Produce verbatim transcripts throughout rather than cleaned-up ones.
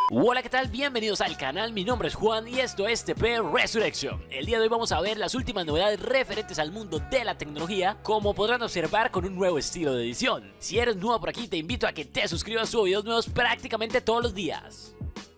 Hola, ¿qué tal? Bienvenidos al canal, mi nombre es Juan y esto es T P Resurrection. El día de hoy vamos a ver las últimas novedades referentes al mundo de la tecnología, como podrán observar con un nuevo estilo de edición. Si eres nuevo por aquí, te invito a que te suscribas, subo videos nuevos prácticamente todos los días.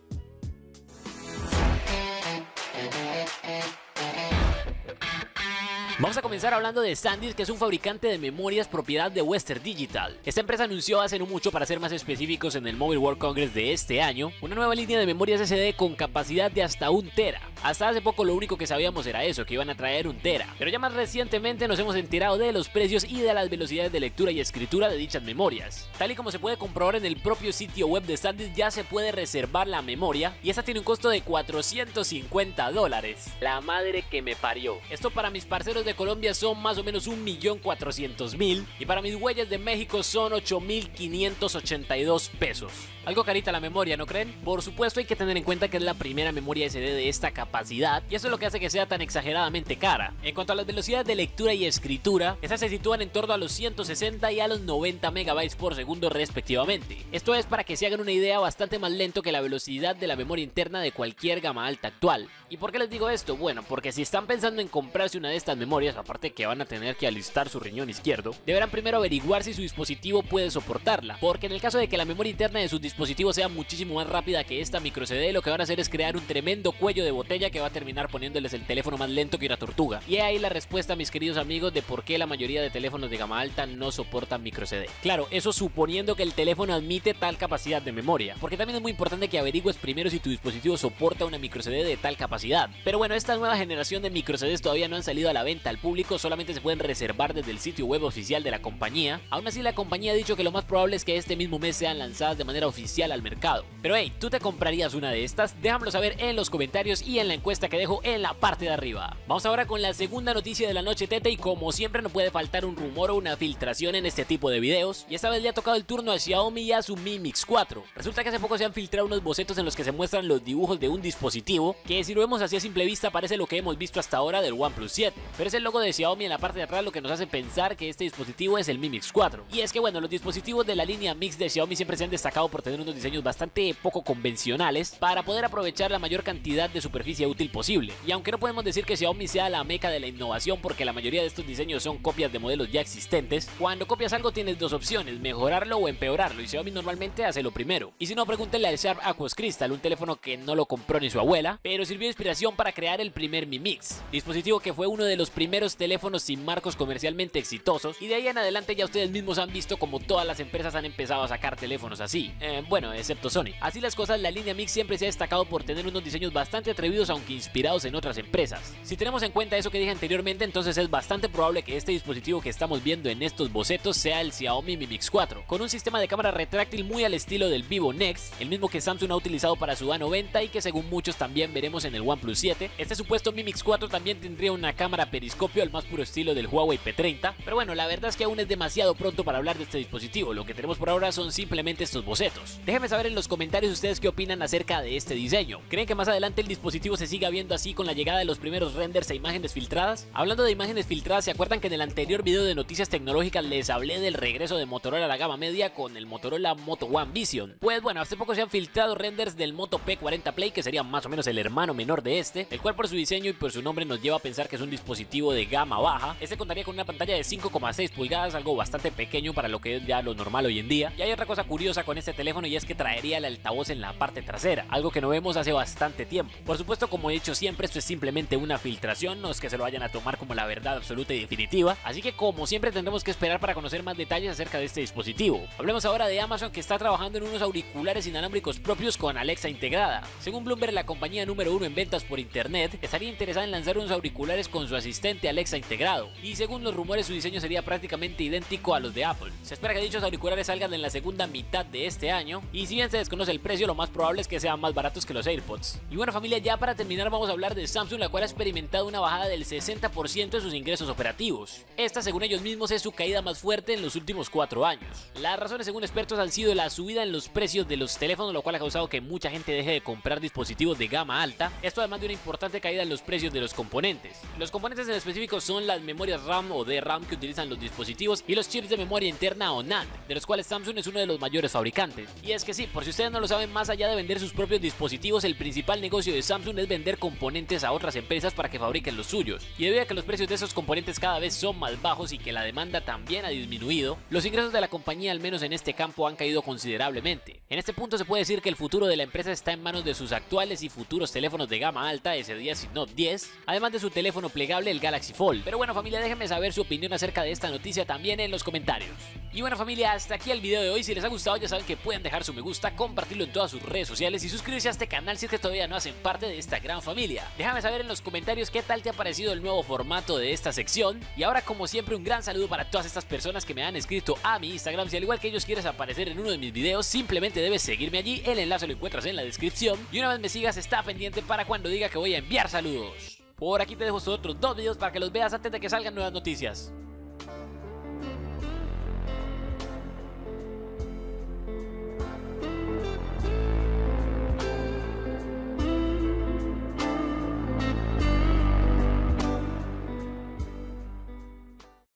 Vamos a comenzar hablando de SanDisk, que es un fabricante de memorias propiedad de Western Digital. Esta empresa anunció hace no mucho, para ser más específicos, en el Mobile World Congress de este año, una nueva línea de memorias S S D con capacidad de hasta un tera. Hasta hace poco lo único que sabíamos era eso, que iban a traer un tera, pero ya más recientemente nos hemos enterado de los precios y de las velocidades de lectura y escritura de dichas memorias. Tal y como se puede comprobar en el propio sitio web de SanDisk, ya se puede reservar la memoria y esta tiene un costo de cuatrocientos cincuenta dólares. La madre que me parió. Esto para mis parceros de Colombia son más o menos un millón cuatrocientos mil y para mis huellas de México son ocho mil quinientos ochenta y dos pesos. Algo carita la memoria, ¿no creen? Por supuesto, hay que tener en cuenta que es la primera memoria S S D de esta capacidad y eso es lo que hace que sea tan exageradamente cara. En cuanto a las velocidades de lectura y escritura, estas se sitúan en torno a los ciento sesenta y a los noventa megabytes por segundo respectivamente. Esto es, para que se hagan una idea, bastante más lento que la velocidad de la memoria interna de cualquier gama alta actual. ¿Y por qué les digo esto? Bueno, porque si están pensando en comprarse una de estas memorias, aparte que van a tener que alistar su riñón izquierdo, deberán primero averiguar si su dispositivo puede soportarla, porque en el caso de que la memoria interna de sus dispositivos sea muchísimo más rápida que esta micro S D, lo que van a hacer es crear un tremendo cuello de botella que va a terminar poniéndoles el teléfono más lento que una tortuga. Y ahí la respuesta, mis queridos amigos, de por qué la mayoría de teléfonos de gama alta no soportan micro S D. Claro, eso suponiendo que el teléfono admite tal capacidad de memoria, porque también es muy importante que averigües primero si tu dispositivo soporta una micro S D de tal capacidad. Pero bueno, esta nueva generación de micro S Ds todavía no han salido a la venta al público, solamente se pueden reservar desde el sitio web oficial de la compañía. Aún así, la compañía ha dicho que lo más probable es que este mismo mes sean lanzadas de manera oficial al mercado. Pero hey, ¿tú te comprarías una de estas? Déjamelo saber en los comentarios y en la encuesta que dejo en la parte de arriba. Vamos ahora con la segunda noticia de la noche, tete, y como siempre no puede faltar un rumor o una filtración en este tipo de videos, y esta vez le ha tocado el turno a Xiaomi y a su Mi Mix cuatro. Resulta que hace poco se han filtrado unos bocetos en los que se muestran los dibujos de un dispositivo que, si lo vemos así a simple vista, parece lo que hemos visto hasta ahora del OnePlus siete, pero es el logo de Xiaomi en la parte de atrás lo que nos hace pensar que este dispositivo es el Mi Mix cuatro. Y es que bueno, los dispositivos de la línea Mix de Xiaomi siempre se han destacado por tener unos diseños bastante poco convencionales para poder aprovechar la mayor cantidad de superficie útil posible. Y aunque no podemos decir que Xiaomi sea la meca de la innovación, porque la mayoría de estos diseños son copias de modelos ya existentes, cuando copias algo tienes dos opciones: mejorarlo o empeorarlo, y Xiaomi normalmente hace lo primero. Y si no, pregúntenle al Sharp Aquos Crystal, un teléfono que no lo compró ni su abuela, pero sirvió de inspiración para crear el primer Mi Mix, dispositivo que fue uno de los primeros teléfonos sin marcos comercialmente exitosos, y de ahí en adelante ya ustedes mismos han visto como todas las empresas han empezado a sacar teléfonos así, eh, bueno, excepto Sony. Así las cosas, la línea Mix siempre se ha destacado por tener unos diseños bastante atrevidos, aunque inspirados en otras empresas. Si tenemos en cuenta eso que dije anteriormente, entonces es bastante probable que este dispositivo que estamos viendo en estos bocetos sea el Xiaomi Mi Mix cuatro, con un sistema de cámara retráctil muy al estilo del Vivo Nex, el mismo que Samsung ha utilizado para su A noventa y que según muchos también veremos en el OnePlus siete. Este supuesto Mi Mix cuatro también tendría una cámara periscopio al más puro estilo del Huawei P treinta, pero bueno, la verdad es que aún es demasiado pronto para hablar de este dispositivo. Lo que tenemos por ahora son simplemente estos bocetos. Déjenme saber en los comentarios ustedes qué opinan acerca de este diseño. ¿Creen que más adelante el dispositivo se siga viendo así con la llegada de los primeros renders e imágenes filtradas? Hablando de imágenes filtradas, ¿se acuerdan que en el anterior video de noticias tecnológicas les hablé del regreso de Motorola a la gama media con el Motorola Moto One Vision? Pues bueno, hace poco se han filtrado renders del Moto P cuarenta Play, que sería más o menos el hermano menor de este, el cual por su diseño y por su nombre nos lleva a pensar que es un dispositivo de gama baja. Este contaría con una pantalla de cinco coma seis pulgadas, algo bastante pequeño para lo que es ya lo normal hoy en día. Y hay otra cosa curiosa con este teléfono, y es que traería el altavoz en la parte trasera, algo que no vemos hace bastante tiempo. Por supuesto, como he dicho siempre, esto es simplemente una filtración, no es que se lo vayan a tomar como la verdad absoluta y definitiva, así que como siempre tendremos que esperar para conocer más detalles acerca de este dispositivo. Hablemos ahora de Amazon, que está trabajando en unos auriculares inalámbricos propios con Alexa integrada. Según Bloomberg, la compañía número uno en ventas por internet estaría interesada en lanzar unos auriculares con su asistente Alexa integrado, y según los rumores su diseño sería prácticamente idéntico a los de Apple. Se espera que dichos auriculares salgan en la segunda mitad de este año, y si bien se desconoce el precio, lo más probable es que sean más baratos que los AirPods. Y bueno, familia, ya para terminar vamos a hablar de Samsung, la cual ha experimentado una bajada del sesenta por ciento de sus ingresos operativos. Esta, según ellos mismos, es su caída más fuerte en los últimos cuatro años. Las razones, según expertos, han sido la subida en los precios de los teléfonos, lo cual ha causado que mucha gente deje de comprar dispositivos de gama alta. Esto además de una importante caída en los precios de los componentes. Los componentes en específico son las memorias RAM o D RAM que utilizan los dispositivos y los chips de memoria interna o NAND, de los cuales Samsung es uno de los mayores fabricantes. Y es que sí, por si ustedes no lo saben, más allá de vender sus propios dispositivos, el principal negocio de Samsung es vender componentes a otras empresas para que fabriquen los suyos. Y debido a que los precios de esos componentes cada vez son más bajos y que la demanda también ha disminuido, los ingresos de la compañía, al menos en este campo, han caído considerablemente. En este punto se puede decir que el futuro de la empresa está en manos de sus actuales y futuros teléfonos de gama alta, S diez y Note diez, además de su teléfono plegable, el Galaxy Fold. Pero bueno, familia, déjenme saber su opinión acerca de esta noticia también en los comentarios. Y bueno, familia, hasta aquí el video de hoy. Si les ha gustado, ya saben que pueden dejar su me gusta, compartirlo en todas sus redes sociales y suscribirse a este canal si es que todavía no hacen parte de esta gran familia. Déjame saber en los comentarios qué tal te ha parecido el nuevo formato de esta sección. Y ahora, como siempre, un gran saludo para todas estas personas que me han escrito a mi Instagram. Si al igual que ellos quieres aparecer en uno de mis videos, simplemente debes seguirme allí. El enlace lo encuentras en la descripción. Y una vez me sigas, está pendiente para cuando diga que voy a enviar saludos. Por aquí te dejo estos otros dos videos para que los veas antes de que salgan nuevas noticias.